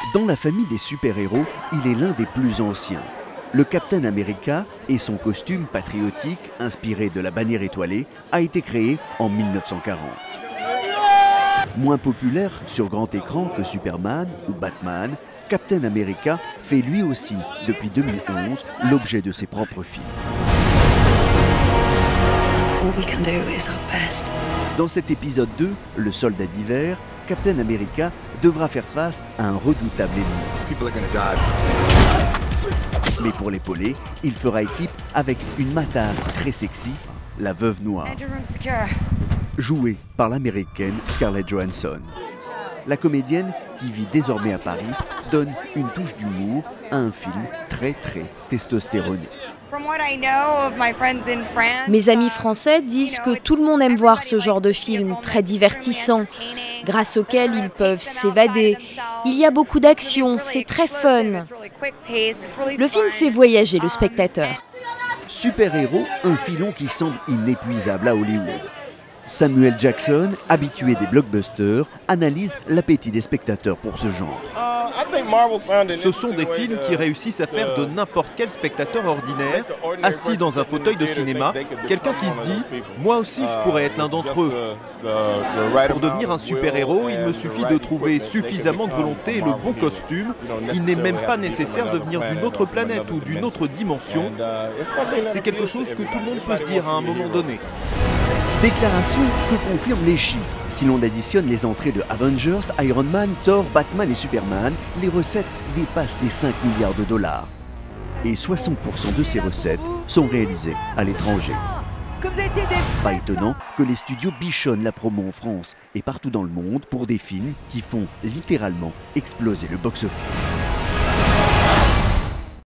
Dans la famille des super-héros, il est l'un des plus anciens. Le Captain America et son costume patriotique, inspiré de la bannière étoilée, a été créé en 1940. Moins populaire sur grand écran que Superman ou Batman, Captain America fait lui aussi, depuis 2011, l'objet de ses propres films. Dans cet épisode 2, Le Soldat d'hiver, Captain America devra faire face à un redoutable ennemi. Mais pour l'épauler, il fera équipe avec une matare très sexy, la Veuve Noire, jouée par l'américaine Scarlett Johansson. La comédienne, qui vit désormais à Paris, donne une touche d'humour à un film très testostéroné. Mes amis français disent que tout le monde aime voir ce genre de film très divertissant, grâce auquel ils peuvent s'évader. Il y a beaucoup d'action, c'est très fun. Le film fait voyager le spectateur. Super-héros, un filon qui semble inépuisable à Hollywood. Samuel Jackson, habitué des blockbusters, analyse l'appétit des spectateurs pour ce genre. Ce sont des films qui réussissent à faire de n'importe quel spectateur ordinaire, assis dans un fauteuil de cinéma, quelqu'un qui se dit « moi aussi je pourrais être l'un d'entre eux ». Pour devenir un super-héros, il me suffit de trouver suffisamment de volonté et le bon costume. Il n'est même pas nécessaire de venir d'une autre planète ou d'une autre dimension. C'est quelque chose que tout le monde peut se dire à un moment donné. Déclaration que confirment les chiffres. Si l'on additionne les entrées de Avengers, Iron Man, Thor, Batman et Superman, les recettes dépassent les 5 milliards de dollars. Et 60% de ces recettes sont réalisées à l'étranger. Pas étonnant que les studios bichonnent la promo en France et partout dans le monde pour des films qui font littéralement exploser le box-office.